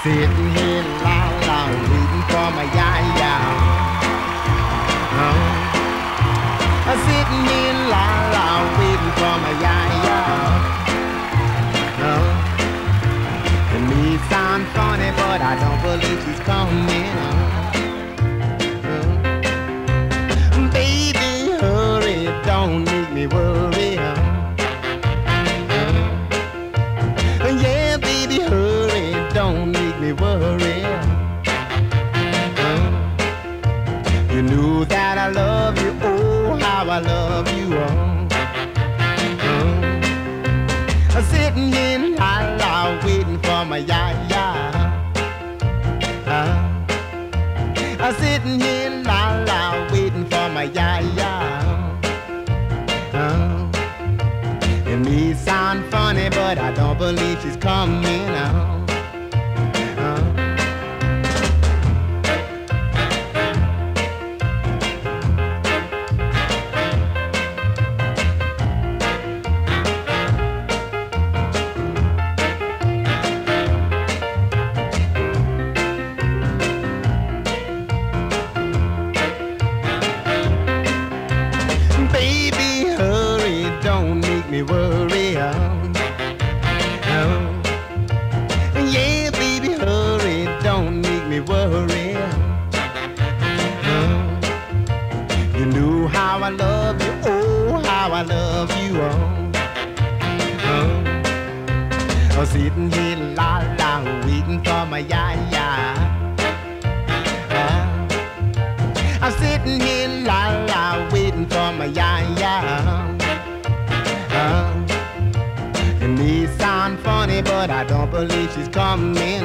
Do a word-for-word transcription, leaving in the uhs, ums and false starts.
Sitting here la la waiting for my ya-ya. Oh. I'm sitting here la la waiting for my ya-ya. Oh. It may sound funny, but I don't believe she's coming. Oh. Baby, hurry, don't make me worry. Oh. Yeah, baby, hurry, don't make me worry. Oh. You knew that I love you, oh, how I love you. Oh. Oh. Sitting in la la waiting for my ya-ya. Uh. I'm sitting here la la waiting for my ya-ya. Uh. It may sound funny, but I don't believe she's coming. Uh. Uh. Baby, hurry, don't make me worry. Oh. Oh. Yeah, baby, hurry, don't make me worry. Oh. You knew how I love you, oh, how I love you. Oh. Oh. Oh, sitting here la la waiting for my ya-ya. Oh. I'm sitting here la la waiting for my ya-ya. Uh, it may sound funny, but I don't believe she's coming.